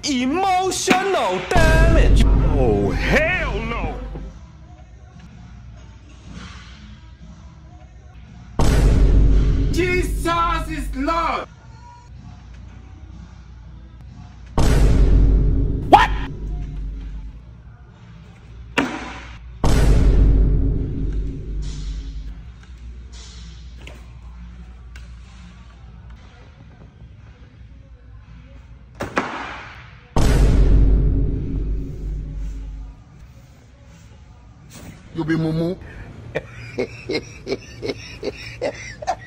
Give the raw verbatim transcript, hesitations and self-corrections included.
emotional damage. Oh, hell no! Jesus is Lord! What? You be mumu.